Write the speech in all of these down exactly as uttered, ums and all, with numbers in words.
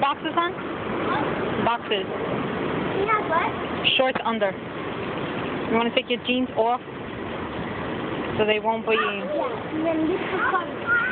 boxes on? What? Boxes. You have what? Shorts under. You want to take your jeans off so they won't be... Yeah, and then this is fun.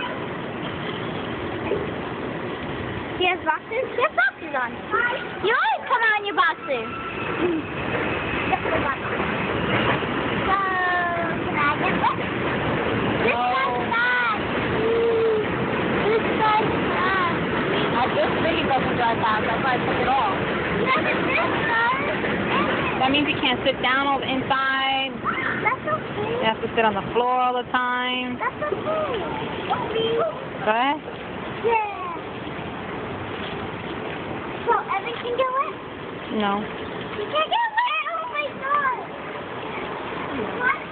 He has boxes? He has boxes on. You always come on your boxes. Look at the boxes. So, can I get this? This No. guy's fast. This guy's fast. Now this really doesn't dry fast. That's why I took it off. Look at this guy. That means you can't sit down all the inside. That's okay. You have to sit on the floor all the time. That's okay. Go ahead. Yeah. So Evan can get wet? No. He can't get wet? Oh my god. What?